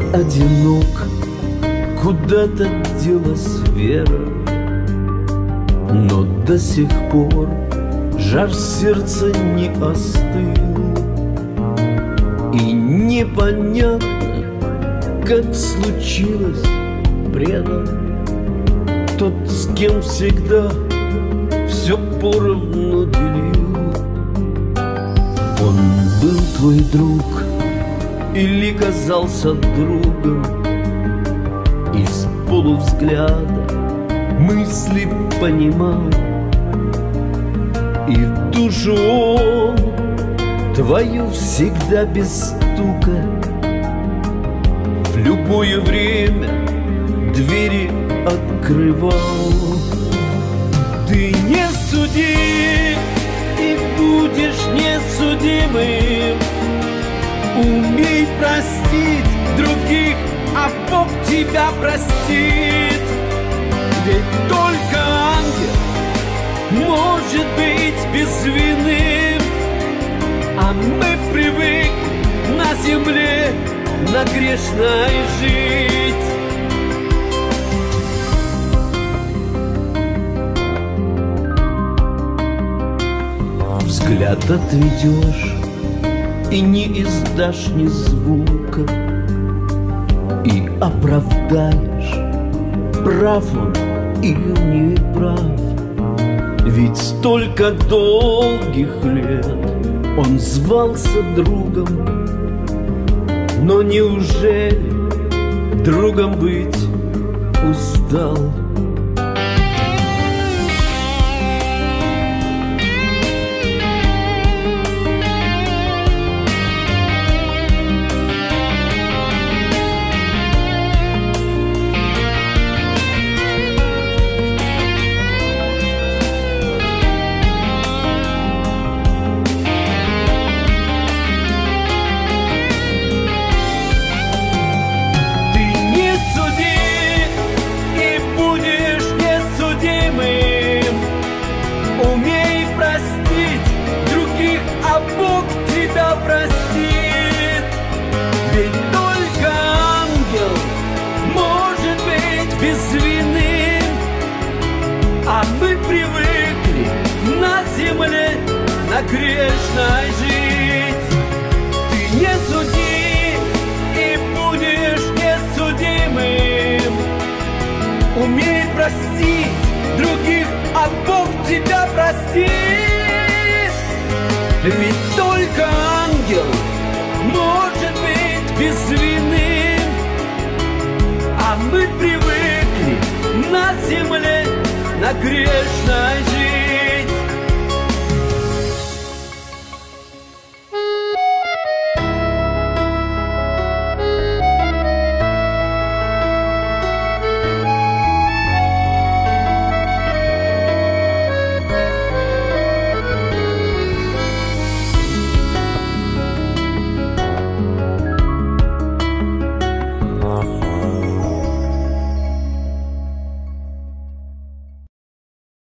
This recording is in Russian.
одинок, куда-то делась вера, но до сих пор жар сердца не остыл. И непонятно, как случилось, предал тот, с кем всегда все поровну делил. Он был твой друг или казался другом? Из полувзгляда мысли понимал, и в душу он твою всегда без стука в любое время двери открывал. Ты не суди и будешь несудимым. Умей простить других, а Бог тебя простит. Ведь только ангел может быть без вины, а мы привыкли на земле на грешной жить. Взгляд отведешь и не издашь ни звука, и оправдаешь, прав он или не прав. Ведь столько долгих лет он звался другом, но неужели другом быть устал? Простит. Ведь только ангел может быть без вины, а мы привыкли на земле на грешной жить. Ты не суди и будешь несудимым. Умей простить других, а Бог тебя простит. Ведь только ангел может быть без вины, а мы привыкли на земле на грешной жить.